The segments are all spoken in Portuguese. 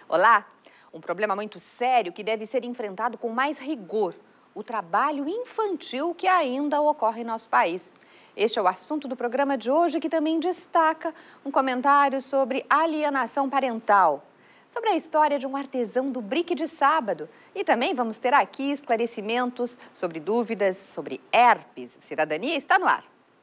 Olá! Um problema muito sério que deve ser enfrentado com mais rigor: o trabalho infantil que ainda ocorre em nosso país. Este é o assunto do programa de hoje, que também destaca um comentário sobre alienação parental, sobre a história de um artesão do brick de sábado. E também vamos ter aqui esclarecimentos sobre dúvidas sobre herpes. Cidadania está no ar.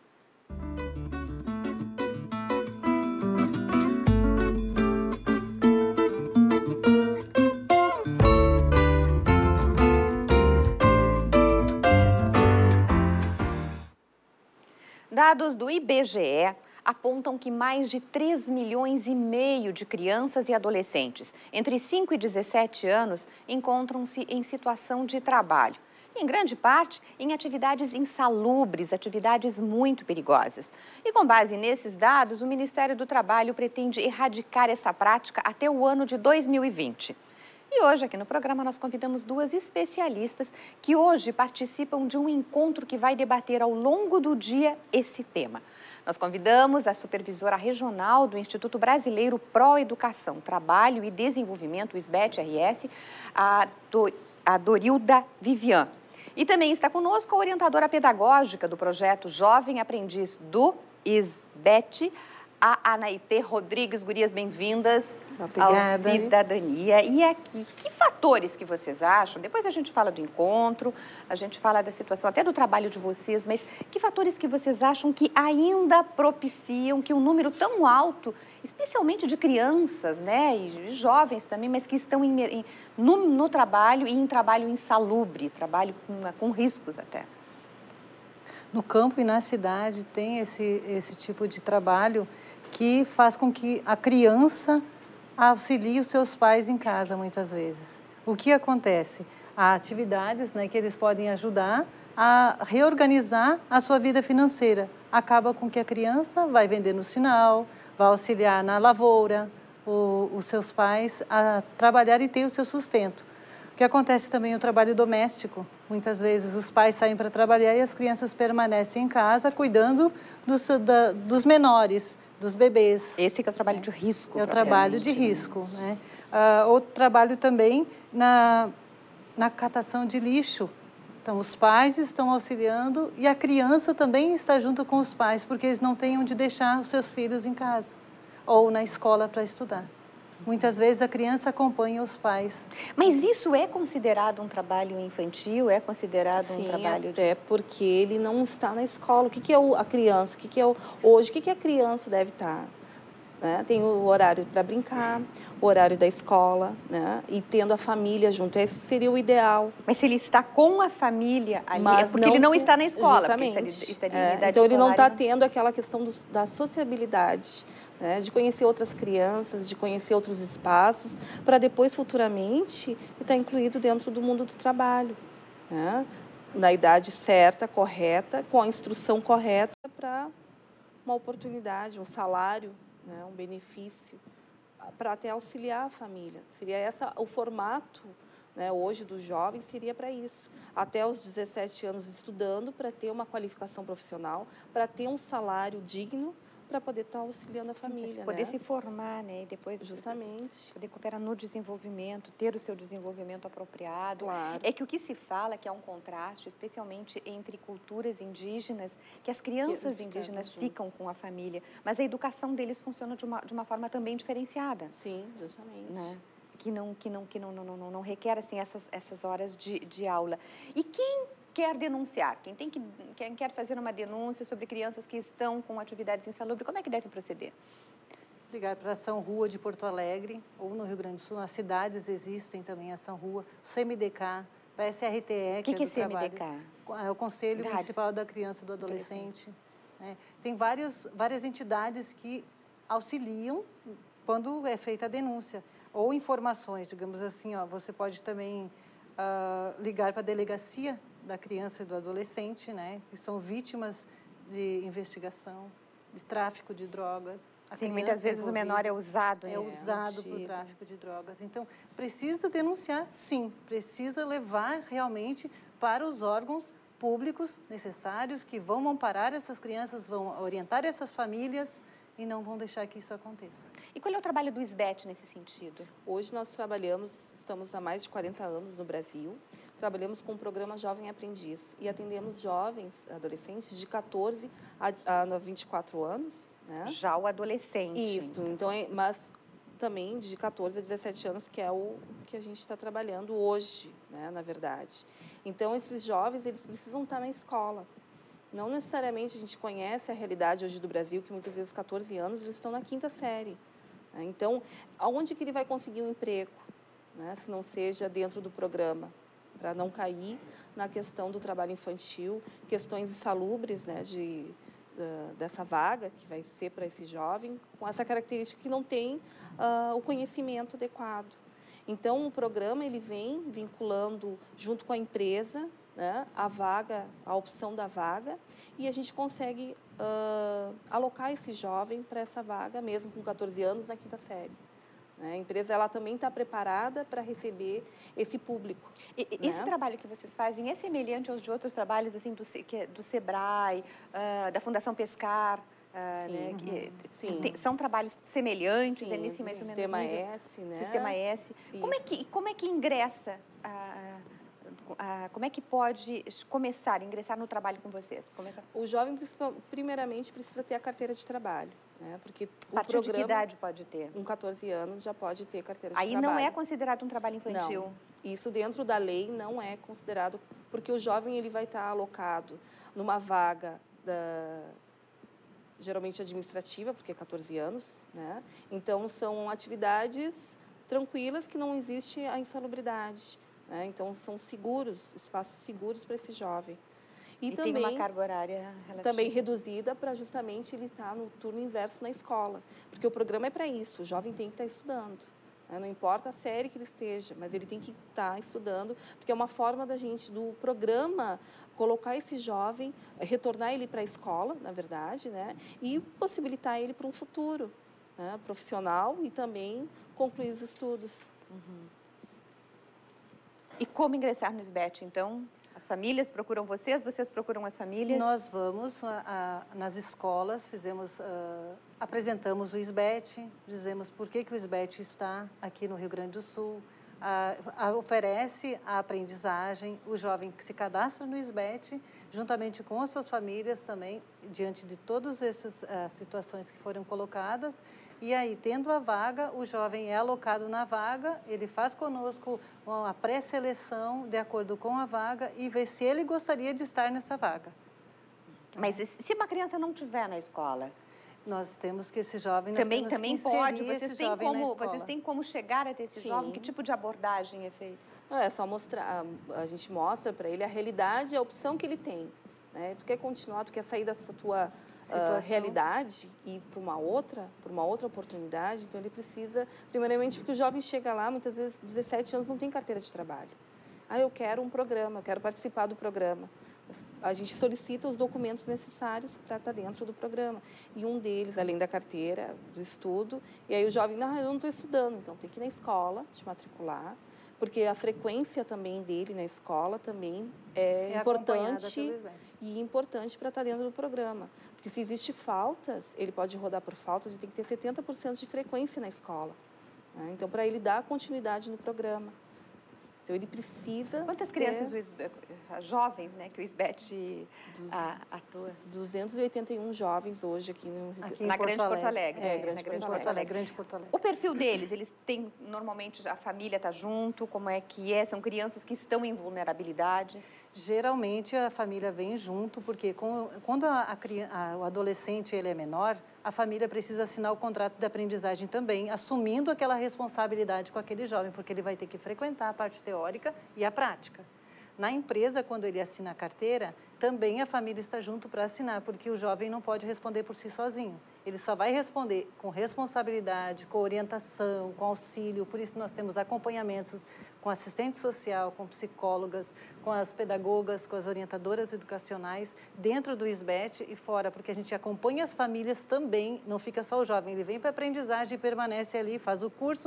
Dados do IBGE apontam que mais de 3,5 milhões de crianças e adolescentes entre 5 e 17 anos encontram-se em situação de trabalho. Em grande parte, em atividades insalubres, atividades muito perigosas. E com base nesses dados, o Ministério do Trabalho pretende erradicar essa prática até o ano de 2020. E hoje, aqui no programa, nós convidamos duas especialistas que hoje participam de um encontro que vai debater ao longo do dia esse tema. Nós convidamos a supervisora regional do Instituto Brasileiro Pro Educação, Trabalho e Desenvolvimento, o SBET-RS, a Dorilda Vivian. E também está conosco a orientadora pedagógica do projeto Jovem Aprendiz do SBET, a Anaitê Rodrigues. Gurias, bem-vindas ao Cidadania. E aqui, que fatores que vocês acham? Depois a gente fala do encontro, a gente fala da situação até do trabalho de vocês, mas que fatores que vocês acham que ainda propiciam que um número tão alto, especialmente de crianças, né, e jovens também, mas que estão no trabalho e em trabalho insalubre, trabalho com riscos até? No campo e na cidade tem esse tipo de trabalho que faz com que a criança auxilie os seus pais em casa, muitas vezes. O que acontece? Há atividades, né, que eles podem ajudar a reorganizar a sua vida financeira. Acaba com que a criança vai vender no sinal, vai auxiliar na lavoura, os seus pais a trabalhar e ter o seu sustento. O que acontece também é o trabalho doméstico. Muitas vezes os pais saem para trabalhar e as crianças permanecem em casa cuidando dos menores, dos bebês. Esse que é o trabalho de risco. É o trabalho de risco, né? Outro trabalho também na catação de lixo. Então, os pais estão auxiliando e a criança também está junto com os pais, porque eles não têm onde deixar os seus filhos em casa ou na escola para estudar. Muitas vezes a criança acompanha os pais. Mas isso é considerado um trabalho infantil? É considerado um trabalho até porque ele não está na escola. O que é a criança? Hoje, o que a criança deve estar? Né? Tem o horário para brincar, o horário da escola, né? E tendo a família junto. Esse seria o ideal. Mas se ele está com a família ali, é porque ele não está na escola. Justamente. Porque então, ele não está tendo aquela questão da sociabilidade, né, de conhecer outras crianças, de conhecer outros espaços, para depois, futuramente, estar incluído dentro do mundo do trabalho, né, na idade certa, correta, com a instrução correta para uma oportunidade, um salário, né, um benefício, para até auxiliar a família. Seria o formato, né, hoje dos jovens, seria para isso. Até os 17 anos estudando, para ter uma qualificação profissional, para ter um salário digno, para poder estar auxiliando a família, poder se formar, né? E depois justamente poder cooperar no desenvolvimento, ter o seu desenvolvimento apropriado. Claro. É que o que se fala é que há um contraste, especialmente entre culturas indígenas, que as crianças indígenas ficam com a família, mas a educação deles funciona de uma forma também diferenciada. Sim, justamente. Né? Que não requer assim essas horas de aula. E quem quer denunciar, quem quer fazer uma denúncia sobre crianças que estão com atividades insalubres, como é que deve proceder? Ligar para a Ação Rua de Porto Alegre ou no Rio Grande do Sul. Nas cidades existem também a Ação Rua, o CMDK, o SRTE, que é do CMDK? É o Conselho Municipal da Criança e do Adolescente. Né? Tem várias entidades que auxiliam quando é feita a denúncia. Ou informações, digamos assim, você pode também ligar para a Delegacia da Criança e do Adolescente, né, que são vítimas de investigação, de tráfico de drogas. Sim, muitas vezes o menor é usado. É usado para o tráfico de drogas. Então, precisa denunciar, sim, precisa levar realmente para os órgãos públicos necessários que vão amparar essas crianças, vão orientar essas famílias e não vão deixar que isso aconteça. E qual é o trabalho do SBET nesse sentido? Hoje nós estamos há mais de 40 anos no Brasil, trabalhamos com o programa Jovem Aprendiz e atendemos jovens, adolescentes de 14 a 24 anos. Né? Já o adolescente. Isso, então, mas também de 14 a 17 anos, que é o que a gente está trabalhando hoje, né, na verdade. Então, esses jovens, eles precisam estar na escola. Não necessariamente a gente conhece a realidade hoje do Brasil, que muitas vezes 14 anos eles estão na 5ª série. Né? Então, aonde que ele vai conseguir um emprego, né, se não seja dentro do programa, para não cair na questão do trabalho infantil, questões insalubres, né, dessa vaga que vai ser para esse jovem, com essa característica que não tem o conhecimento adequado. Então, o programa ele vem vinculando junto com a empresa, né, a vaga, a opção da vaga, e a gente consegue alocar esse jovem para essa vaga, mesmo com 14 anos, na 5ª série. A empresa ela também está preparada para receber esse público. Esse trabalho que vocês fazem é semelhante aos de outros trabalhos assim do Sebrae, da Fundação Pescar? Né? Sim. São trabalhos semelhantes, sim, é nesse mais ou menos Sistema nível? S, né? Sistema S. Como é que ingressa, como é que pode ingressar no trabalho com vocês? O jovem, primeiramente, precisa ter a carteira de trabalho. Né? Porque a partir de que idade pode ter? Com 14 anos já pode ter carteira de trabalho. Aí não é considerado um trabalho infantil? Não. Isso dentro da lei não é considerado, porque o jovem ele vai estar alocado numa vaga geralmente administrativa, porque é 14 anos, né? Então são atividades tranquilas que não existe a insalubridade, né? Então são seguros, espaços seguros para esse jovem. E também tem uma carga horária relativa. Também reduzida para justamente ele estar no turno inverso na escola. Porque o programa é para isso, o jovem tem que estar estudando. Né? Não importa a série que ele esteja, mas ele tem que estar estudando, porque é uma forma do programa colocar esse jovem, retornar ele para a escola, na verdade, né? E possibilitar ele para um futuro, né, profissional e também concluir os estudos. Uhum. E como ingressar no SBET, então? As famílias procuram vocês procuram as famílias? Nós vamos nas escolas, apresentamos o SBET, dizemos por que o SBET está aqui no Rio Grande do Sul, oferece a aprendizagem, o jovem que se cadastra no SBET, juntamente com as suas famílias também, diante de todas essas situações que foram colocadas, e aí, tendo a vaga, o jovem é alocado na vaga, ele faz conosco uma pré-seleção de acordo com a vaga e vê se ele gostaria de estar nessa vaga. Mas se uma criança não estiver na escola? Nós temos que esse jovem... Também pode? Vocês têm como chegar até esse jovem? Que tipo de abordagem é feita? É só mostrar, a gente mostra para ele a realidade, a opção que ele tem. Né? Tu quer continuar, tu quer sair dessa tua realidade e ir para uma outra oportunidade, então ele precisa, primeiramente, porque o jovem chega lá, muitas vezes, 17 anos, não tem carteira de trabalho. Eu quero um programa, eu quero participar do programa. A gente solicita os documentos necessários para estar dentro do programa. E um deles, além da carteira, do estudo, e aí o jovem, eu não estou estudando, então tem que ir na escola, te matricular, porque a frequência também dele na escola também é importante para estar dentro do programa. Porque se existe faltas, ele pode rodar por faltas e tem que ter 70% de frequência na escola. Né? Então, para ele dar continuidade no programa. Então, ele precisa... Quantas crianças, jovens, né, que o SBET atua? 281 jovens hoje aqui na Grande Porto Alegre. Grande Porto Alegre. O perfil deles, eles têm, normalmente, a família está junto, como é que é? São crianças que estão em vulnerabilidade? Geralmente, a família vem junto, porque quando o adolescente ele é menor, a família precisa assinar o contrato de aprendizagem também, assumindo aquela responsabilidade com aquele jovem, porque ele vai ter que frequentar a parte teórica e a prática. Na empresa, quando ele assina a carteira, também a família está junto para assinar, porque o jovem não pode responder por si sozinho. Ele só vai responder com responsabilidade, com orientação, com auxílio. Por isso, nós temos acompanhamentos com assistente social, com psicólogas, com as pedagogas, com as orientadoras educacionais, dentro do SBET e fora, porque a gente acompanha as famílias também, não fica só o jovem. Ele vem para a aprendizagem e permanece ali, faz o curso,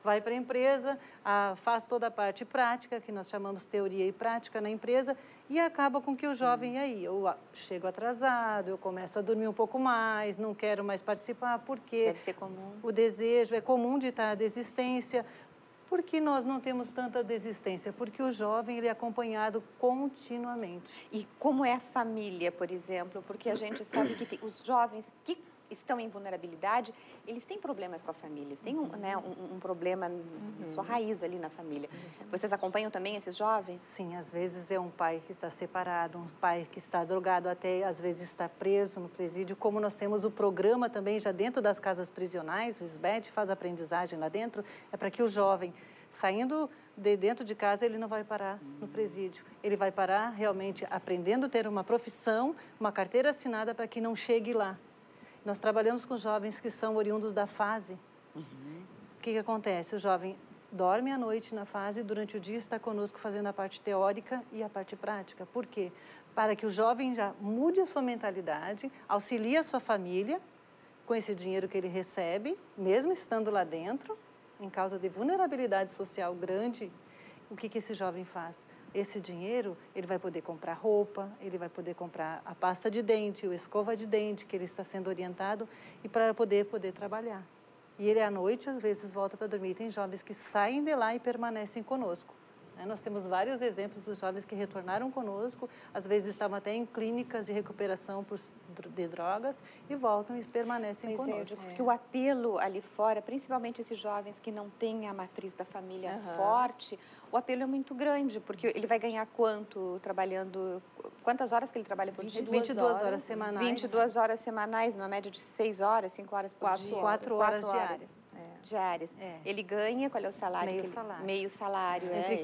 vai para a empresa, faz toda a parte prática, que nós chamamos teoria e prática na empresa, e acaba com que o jovem, e aí, eu chego atrasado, eu começo a dormir um pouco mais, não quero mais participar, porque deve ser comum. O desejo é comum de estar a desistência. Por que nós não temos tanta desistência? Porque o jovem ele é acompanhado continuamente. E como é a família, por exemplo? Porque a gente sabe que os jovens que estão em vulnerabilidade, eles têm problemas com a família, eles têm um problema na sua raiz ali na família. Vocês acompanham também esses jovens? Sim, às vezes é um pai que está separado, um pai que está drogado, até às vezes está preso no presídio. Como nós temos o programa também já dentro das casas prisionais, o SBET faz aprendizagem lá dentro, é para que o jovem, saindo de dentro de casa, ele não vai parar no presídio. Ele vai parar realmente aprendendo a ter uma profissão, uma carteira assinada para que não chegue lá. Nós trabalhamos com jovens que são oriundos da fase. O que acontece? O jovem dorme à noite na fase e durante o dia está conosco fazendo a parte teórica e a parte prática. Por quê? Para que o jovem já mude a sua mentalidade, auxilie a sua família com esse dinheiro que ele recebe, mesmo estando lá dentro, em causa de vulnerabilidade social grande. O que esse jovem faz? Esse dinheiro, ele vai poder comprar roupa, ele vai poder comprar a pasta de dente, a escova de dente, que ele está sendo orientado, e para poder trabalhar. E ele, à noite, às vezes, volta para dormir. Tem jovens que saem de lá e permanecem conosco. Nós temos vários exemplos dos jovens que retornaram conosco, às vezes estavam até em clínicas de recuperação de drogas e voltam e permanecem conosco. Porque o apelo ali fora, principalmente esses jovens que não têm a matriz da família forte, o apelo é muito grande, porque ele vai ganhar quanto trabalhando... Quantas horas que ele trabalha por dia? 22 horas semanais. 22 horas semanais, uma média de 6 horas, 5 horas por dia. 4 horas diárias. Diárias. Ele ganha, qual é o salário? Meio salário. Entre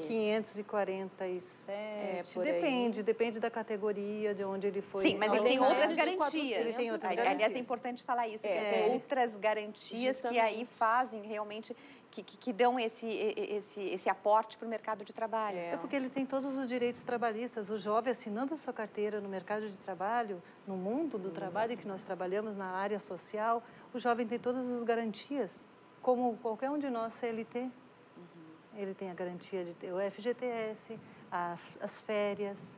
547, depende da categoria, de onde ele foi. Sim, mas ele tem outras garantias. Ele tem outras garantias. Aliás, é importante falar isso, tem outras garantias que aí fazem realmente, que dão esse aporte para o mercado de trabalho. É porque ele tem todos os direitos trabalhistas. O jovem, assinando a sua carteira no mercado de trabalho, no mundo do trabalho que nós trabalhamos na área social, o jovem tem todas as garantias, como qualquer um de nós, CLT. Ele tem a garantia de ter o FGTS, as férias,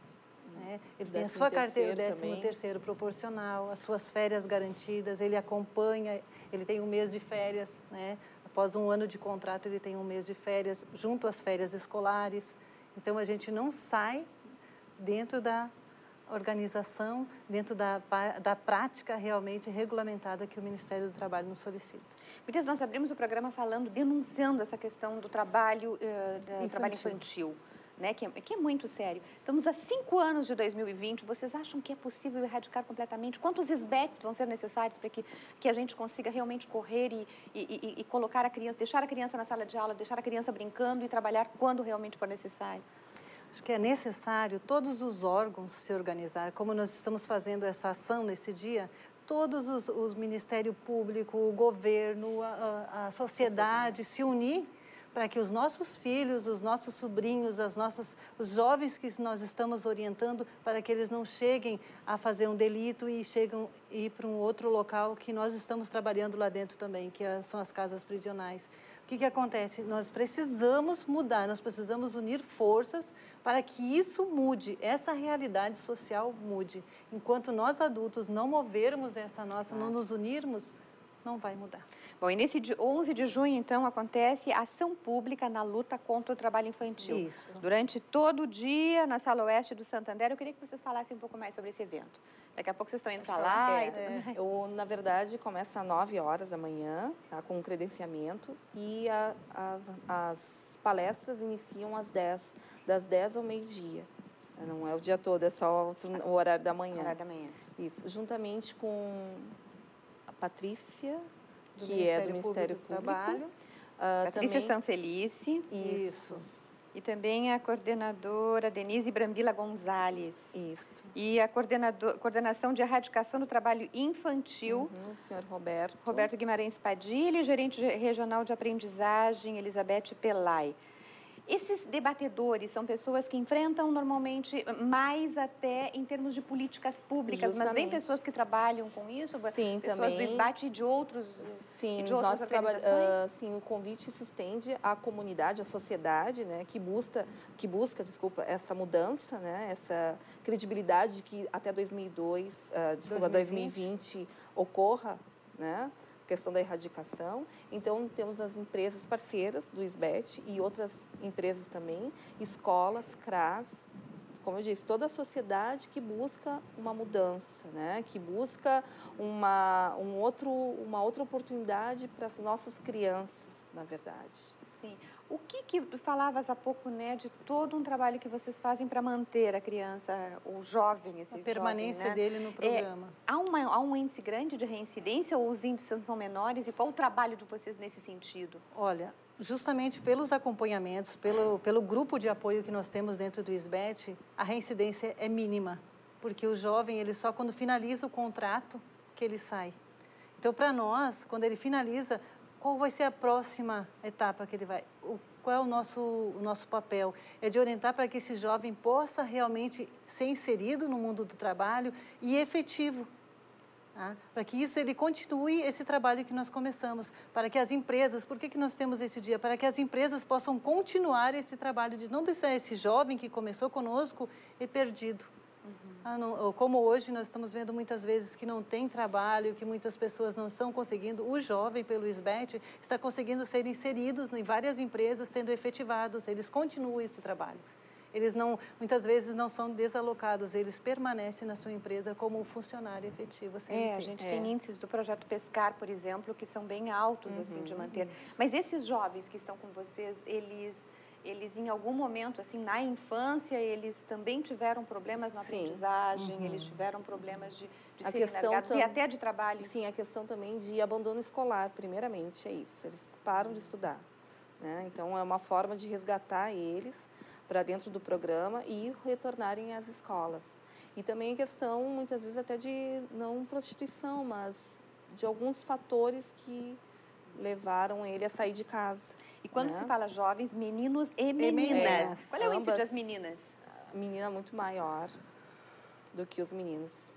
ele tem a sua carteira, o 13º proporcional, as suas férias garantidas, ele acompanha, ele tem um mês de férias, após um ano de contrato ele tem um mês de férias, junto às férias escolares. Então, a gente não sai dentro da organização, dentro da prática realmente regulamentada que o Ministério do Trabalho nos solicita. Gurias, nós abrimos o programa denunciando essa questão do trabalho infantil, que é muito sério. Estamos há 5 anos de 2020, vocês acham que é possível erradicar completamente? Quantos SBETs vão ser necessários para que a gente consiga realmente correr e colocar a criança, deixar a criança na sala de aula, deixar a criança brincando e trabalhar quando realmente for necessário? Acho que é necessário todos os órgãos se organizar, como nós estamos fazendo essa ação nesse dia, todos os Ministério Público, o governo, a sociedade se unir para que os nossos filhos, os nossos sobrinhos, os jovens que nós estamos orientando, para que eles não cheguem a fazer um delito e cheguem a ir para um outro local que nós estamos trabalhando lá dentro também, que são as casas prisionais. O que acontece? Nós precisamos mudar, nós precisamos unir forças para que isso mude, essa realidade social mude. Enquanto nós adultos não movermos não nos unirmos, não vai mudar. Bom, e nesse 11 de junho, então, acontece a ação pública na luta contra o trabalho infantil. Isso. Durante todo o dia, na Sala Oeste do Santander, eu queria que vocês falassem um pouco mais sobre esse evento. Daqui a pouco vocês estão indo para lá. Na verdade, começa às 9 horas da manhã, com o credenciamento, e as palestras iniciam das 10 ao meio-dia. Não é o dia todo, é só o horário da manhã. Horário da manhã. Isso, juntamente com a Patrícia, que é do Ministério Público. Trabalho. Patrícia Sanfelice. Isso. E também a coordenadora Denise Brambila Gonzalez. Isso. E a coordenação de erradicação do trabalho infantil. O senhor Roberto. Roberto Guimarães Padilha e gerente regional de aprendizagem, Elizabeth Pelay. Esses debatedores são pessoas que enfrentam normalmente mais até em termos de políticas públicas, mas vem pessoas que trabalham com isso? Sim, pessoas também. do SBAT e de outros Sim, e de outras organizações? Sim, o convite se estende à comunidade, à sociedade, né, que busca, essa mudança, né, essa credibilidade de que até 2020 ocorra, né, questão da erradicação. Então, temos as empresas parceiras do SBET e outras empresas também, escolas, CRAS, como eu disse, toda a sociedade que busca uma mudança, né? Que busca uma outra oportunidade para as nossas crianças, na verdade. Sim. O que tu falavas há pouco, né, de todo um trabalho que vocês fazem para manter a criança, o jovem, esse a permanência jovem, né? dele no programa. Há um índice grande de reincidência ou os índices são menores? E qual o trabalho de vocês nesse sentido? Olha, justamente pelos acompanhamentos, pelo grupo de apoio que nós temos dentro do SBET, a reincidência é mínima, porque o jovem, ele só quando finaliza o contrato que ele sai. Então, para nós, quando ele finaliza, qual vai ser a próxima etapa que ele vai? Qual é o nosso papel? É de orientar para que esse jovem possa realmente ser inserido no mundo do trabalho e efetivo. Para que isso ele continue esse trabalho que nós começamos, para que as empresas, por que nós temos esse dia? Para que as empresas possam continuar esse trabalho de não deixar esse jovem que começou conosco e perdido. Como hoje nós estamos vendo muitas vezes que não tem trabalho, que muitas pessoas não estão conseguindo, o jovem pelo SBET está conseguindo ser inseridos em várias empresas, sendo efetivados, eles continuam esse trabalho. Eles muitas vezes não são desalocados, eles permanecem na sua empresa como um funcionário efetivo. A gente tem índices do projeto Pescar, por exemplo, que são bem altos assim de manter. Isso. Mas esses jovens que estão com vocês, eles em algum momento, assim, na infância, eles também tiveram problemas na aprendizagem, eles tiveram problemas de serem largados e até de trabalho. Sim, a questão também de abandono escolar, primeiramente, é isso. Eles param de estudar, né? Então, é uma forma de resgatar eles para dentro do programa e retornarem às escolas. E também a questão, muitas vezes, até de não prostituição, mas de alguns fatores que levaram ele a sair de casa. E quando se fala jovens, meninos e meninas. Qual é o índice das meninas? A menina é muito maior do que os meninos.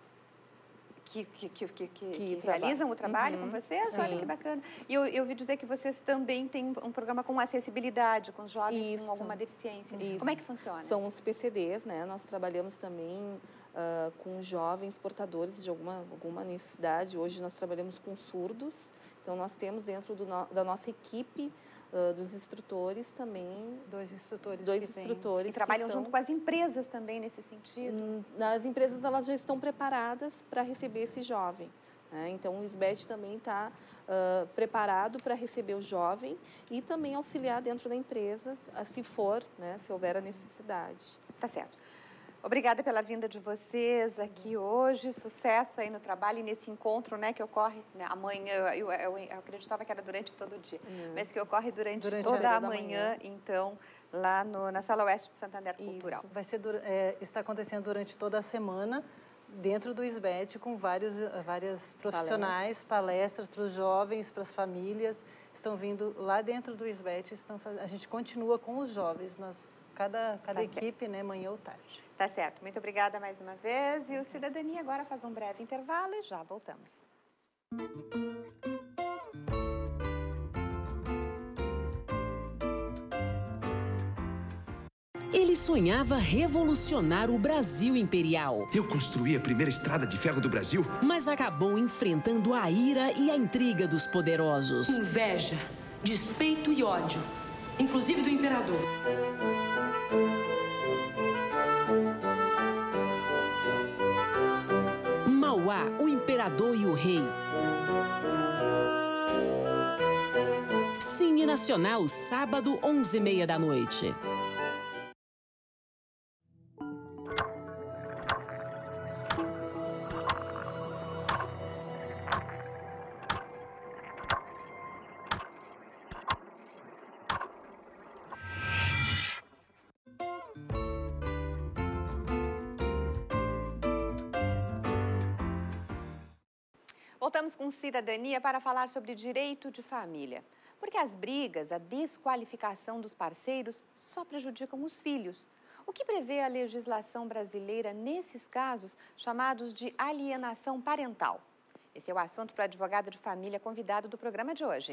Que realizam o trabalho com vocês? Sim. Olha que bacana. E eu ouvi dizer que vocês também têm um programa com acessibilidade, com jovens com alguma deficiência. Isso. Como é que funciona? São os PCDs, né? Nós trabalhamos também com jovens portadores de alguma necessidade. Hoje nós trabalhamos com surdos. Então, nós temos dentro da nossa equipe dos instrutores também... Dois instrutores. E trabalham junto com as empresas também nesse sentido? As empresas, elas já estão preparadas para receber esse jovem. Né? Então, o SBET também está preparado para receber o jovem e também auxiliar dentro da empresa, se houver a necessidade. Tá certo. Obrigada pela vinda de vocês aqui hoje, sucesso aí no trabalho e nesse encontro, né, que ocorre amanhã, eu acreditava que era durante todo o dia, mas que ocorre durante toda a manhã, então, lá na Sala Oeste do Santander Cultural. Vai ser, está acontecendo durante toda a semana, dentro do SBET, com várias profissionais, palestras para os jovens, para as famílias, estão vindo lá dentro do SBET, a gente continua com os jovens, cada equipe, né, manhã ou tarde. Tá certo. Muito obrigada mais uma vez. E o Cidadania agora faz um breve intervalo e já voltamos. Ele sonhava revolucionar o Brasil imperial. Eu construí a primeira estrada de ferro do Brasil. Mas acabou enfrentando a ira e a intriga dos poderosos. Inveja, despeito e ódio, inclusive do imperador. Mauá, o imperador e o rei. Cine Nacional, sábado, 11h30 da noite. Voltamos com Cidadania para falar sobre direito de família. Porque as brigas, a desqualificação dos parceiros só prejudicam os filhos. O que prevê a legislação brasileira nesses casos chamados de alienação parental? Esse é o assunto para o advogado de família convidado do programa de hoje.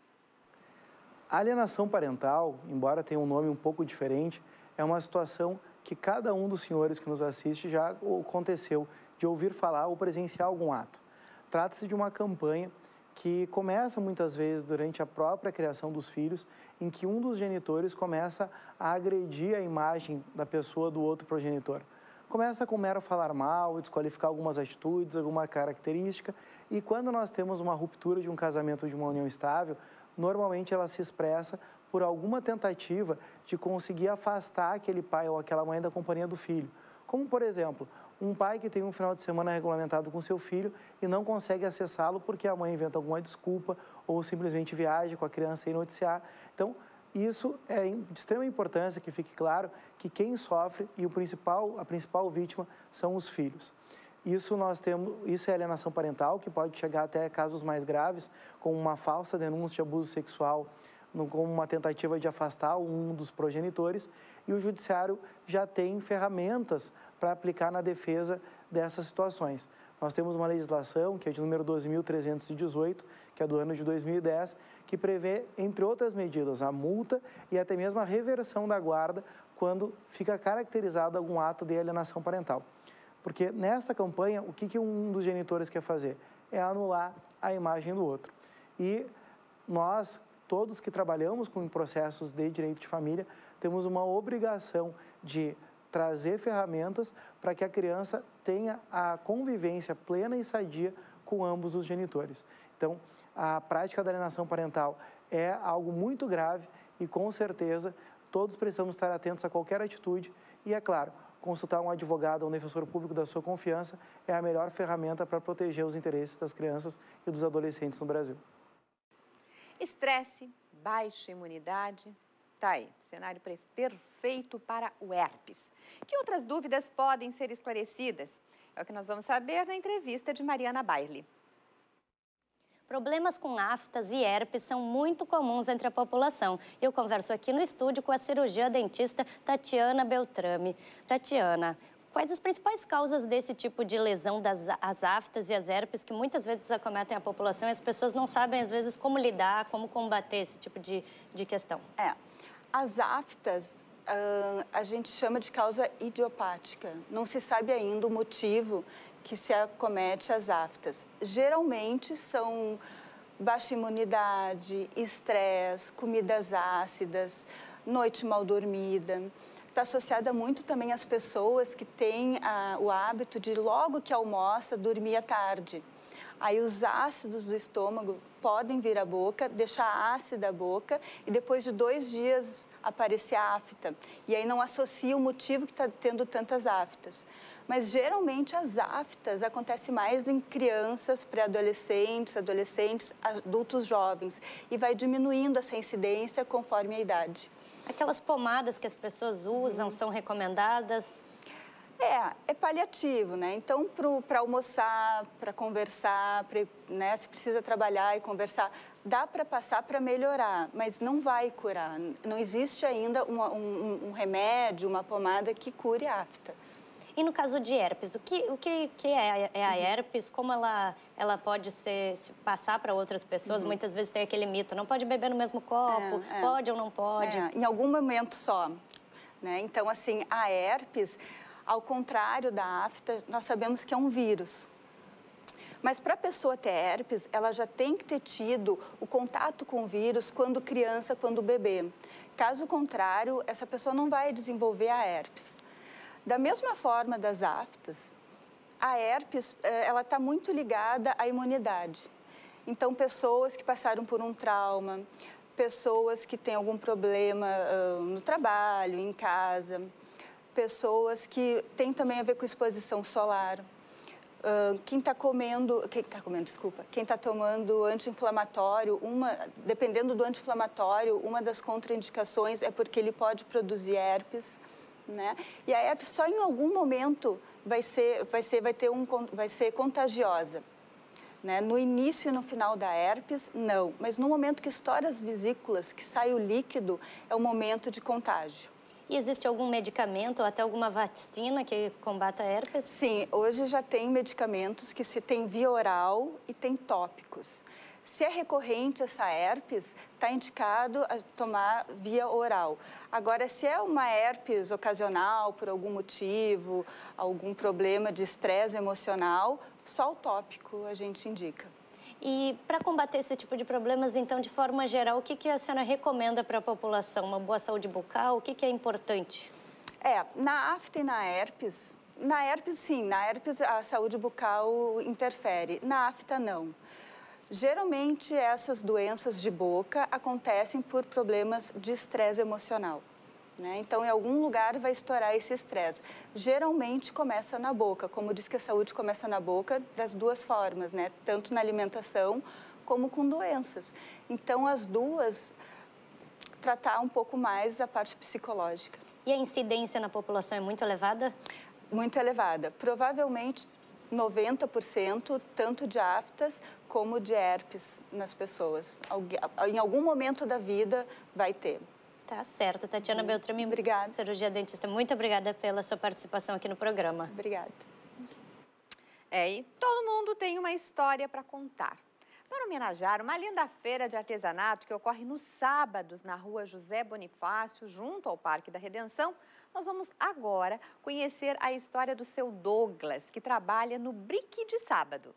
A alienação parental, embora tenha um nome um pouco diferente, é uma situação que cada um dos senhores que nos assiste já aconteceu de ouvir falar ou presenciar algum ato. Trata-se de uma campanha que começa muitas vezes durante a própria criação dos filhos, em que um dos genitores começa a agredir a imagem da pessoa do outro progenitor. Começa com mero falar mal, desqualificar algumas atitudes, alguma característica, e quando nós temos uma ruptura de um casamento, de uma união estável, normalmente ela se expressa por alguma tentativa de conseguir afastar aquele pai ou aquela mãe da companhia do filho. Como, por exemplo, um pai que tem um final de semana regulamentado com seu filho e não consegue acessá-lo porque a mãe inventa alguma desculpa ou simplesmente viaja com a criança sem noticiar. Então, isso é de extrema importância que fique claro que quem sofre e a principal vítima são os filhos. Isso é alienação parental, que pode chegar até casos mais graves, como uma falsa denúncia de abuso sexual, como uma tentativa de afastar um dos progenitores, e o judiciário já tem ferramentas para aplicar na defesa dessas situações. Nós temos uma legislação, que é de número 12.318, que é do ano de 2010, que prevê, entre outras medidas, a multa e até mesmo a reversão da guarda quando fica caracterizado algum ato de alienação parental. Porque nessa campanha, o que um dos genitores quer fazer? É anular a imagem do outro. E nós, todos que trabalhamos com processos de direito de família, temos uma obrigação de trazer ferramentas para que a criança tenha a convivência plena e sadia com ambos os genitores. Então, a prática da alienação parental é algo muito grave e, com certeza, todos precisamos estar atentos a qualquer atitude e, é claro, consultar um advogado ou um defensor público da sua confiança é a melhor ferramenta para proteger os interesses das crianças e dos adolescentes no Brasil. Estresse, baixa imunidade. Tá aí, cenário perfeito para o herpes. Que outras dúvidas podem ser esclarecidas? É o que nós vamos saber na entrevista de Mariana Bailey. Problemas com aftas e herpes são muito comuns entre a população. Eu converso aqui no estúdio com a cirurgiã dentista Tatiana Beltrame. Tatiana, quais as principais causas desse tipo de lesão das aftas e as herpes que muitas vezes acometem a população e as pessoas não sabem, às vezes, como lidar, como combater esse tipo de questão? As aftas a gente chama de causa idiopática. Não se sabe ainda o motivo que se acomete as aftas. Geralmente são baixa imunidade, estresse, comidas ácidas, noite mal dormida. Está associada muito também às pessoas que têm o hábito de, logo que almoça, dormir à tarde. Aí os ácidos do estômago podem vir à boca, deixar ácida a boca e depois de 2 dias aparecer a afta. E aí não associa o motivo que está tendo tantas aftas. Mas geralmente as aftas acontecem mais em crianças, pré-adolescentes, adolescentes, adultos jovens. E vai diminuindo essa incidência conforme a idade. Aquelas pomadas que as pessoas usam são recomendadas? É paliativo, né? Então, para almoçar, para conversar, né? Se precisa trabalhar e conversar, dá para passar para melhorar, mas não vai curar. Não existe ainda um remédio, uma pomada que cure a afta. E no caso de herpes, o que é a herpes? Como ela pode se passar para outras pessoas? Muitas vezes tem aquele mito, não pode beber no mesmo copo, pode ou não pode? Em algum momento só, né? Então, assim, a herpes, ao contrário da afta, nós sabemos que é um vírus. Mas para a pessoa ter herpes, ela já tem que ter tido o contato com o vírus quando criança, quando bebê. Caso contrário, essa pessoa não vai desenvolver a herpes. Da mesma forma das aftas, a herpes, ela está muito ligada à imunidade. Então, pessoas que passaram por um trauma, pessoas que têm algum problema no trabalho, em casa, pessoas que têm também a ver com exposição solar. Quem está tomando anti-inflamatório, dependendo do anti-inflamatório, uma das contraindicações é porque ele pode produzir herpes, né? E a herpes só em algum momento vai ser contagiosa, né? No início e no final da herpes, não. Mas no momento que estoura as vesículas, que sai o líquido, é o momento de contágio. E existe algum medicamento ou até alguma vacina que combata a herpes? Sim, hoje já tem medicamentos que se tem via oral e tem tópicos. Se é recorrente essa herpes, está indicado a tomar via oral. Agora, se é uma herpes ocasional, por algum motivo, algum problema de estresse emocional, só o tópico a gente indica. E para combater esse tipo de problemas, então, de forma geral, o que a senhora recomenda para a população? Uma boa saúde bucal? O que é importante? Na afta e na herpes, sim, na herpes a saúde bucal interfere, na afta não. Geralmente, essas doenças de boca acontecem por problemas de estresse emocional, né? Então, em algum lugar vai estourar esse estresse. Geralmente, começa na boca. Como diz que a saúde começa na boca, das duas formas, né? Tanto na alimentação como com doenças. Então, as duas, tratar um pouco mais a parte psicológica. E a incidência na população é muito elevada? Muito elevada. Provavelmente 90%, tanto de aftas como de herpes nas pessoas. Em algum momento da vida vai ter. Tá certo. Tatiana Beltrame, obrigada. Cirurgia dentista, muito obrigada pela sua participação aqui no programa. Obrigada. E todo mundo tem uma história para contar. Para homenagear uma linda feira de artesanato que ocorre nos sábados na rua José Bonifácio, junto ao Parque da Redenção, nós vamos agora conhecer a história do seu Douglas, que trabalha no Brick de Sábado.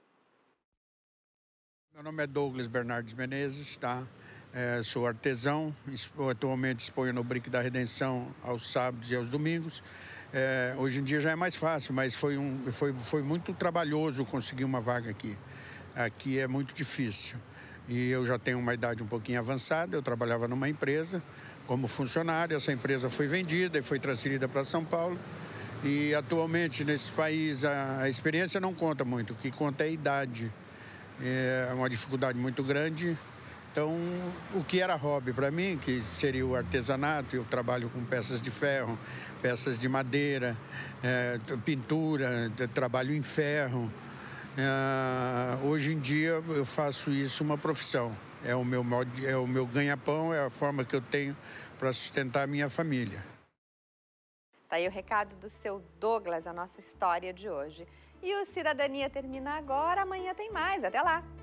Meu nome é Douglas Bernardes Menezes, tá? Sou artesão, atualmente exponho no Brick da Redenção aos sábados e aos domingos. Hoje em dia já é mais fácil, mas foi muito trabalhoso conseguir uma vaga aqui. Aqui é muito difícil. E eu já tenho uma idade um pouquinho avançada, eu trabalhava numa empresa como funcionário, essa empresa foi vendida e foi transferida para São Paulo. E atualmente nesse país a experiência não conta muito, o que conta é a idade. É uma dificuldade muito grande. Então, o que era hobby para mim, que seria o artesanato, eu trabalho com peças de ferro, peças de madeira, pintura, trabalho em ferro. Hoje em dia eu faço isso uma profissão. É o meu ganha-pão, é a forma que eu tenho para sustentar a minha família. Tá aí o recado do seu Douglas, a nossa história de hoje. E o Cidadania termina agora, amanhã tem mais. Até lá!